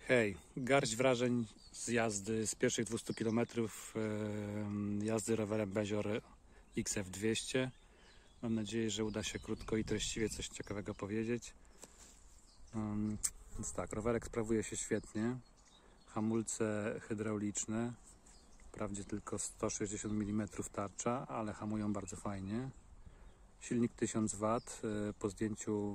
Hej, garść wrażeń z jazdy z pierwszych 200 km jazdy rowerem Bezior XF200. Mam nadzieję, że uda się krótko i treściwie coś ciekawego powiedzieć. Więc tak, rowerek sprawuje się świetnie. Hamulce hydrauliczne, wprawdzie tylko 160 mm tarcza, ale hamują bardzo fajnie. Silnik 1000 W, po zdjęciu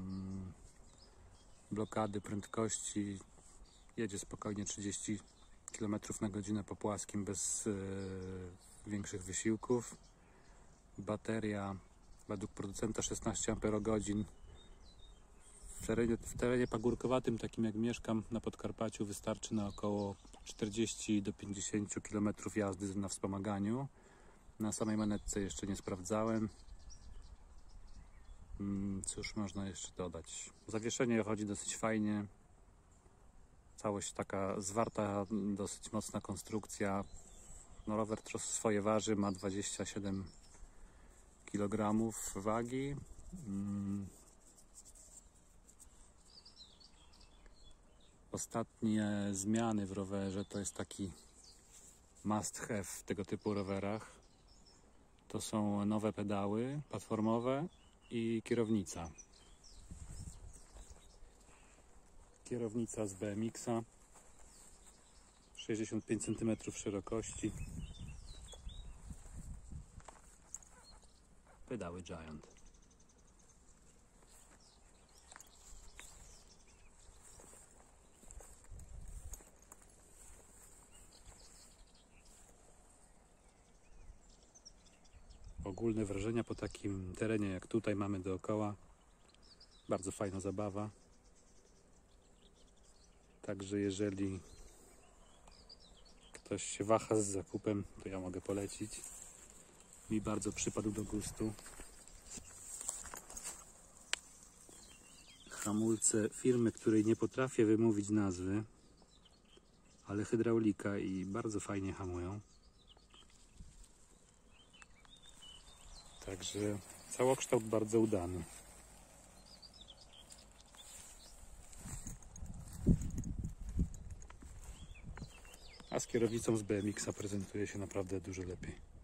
blokady prędkości jedzie spokojnie 30 km/h po płaskim bez większych wysiłków. Bateria według producenta 16 Ah. W terenie pagórkowatym, takim jak mieszkam na Podkarpaciu, wystarczy na około 40 do 50 km jazdy na wspomaganiu. Na samej manetce jeszcze nie sprawdzałem. Cóż można jeszcze dodać? Zawieszenie chodzi dosyć fajnie. Całość taka zwarta, dosyć mocna konstrukcja. No, rower swoje waży, ma 27 kg wagi. Ostatnie zmiany w rowerze to jest taki must have w tego typu rowerach. To są nowe pedały platformowe i kierownica. Kierownica z BMX-a, 65 cm szerokości. Pedały Giant. Ogólne wrażenia po takim terenie jak tutaj mamy dookoła. Bardzo fajna zabawa. Także jeżeli ktoś się waha z zakupem, to ja mogę polecić. Mi bardzo przypadł do gustu. Hamulce firmy, której nie potrafię wymówić nazwy, ale hydraulika i bardzo fajnie hamują. Także całokształt bardzo udany. A z kierownicą z BMX-a prezentuje się naprawdę dużo lepiej.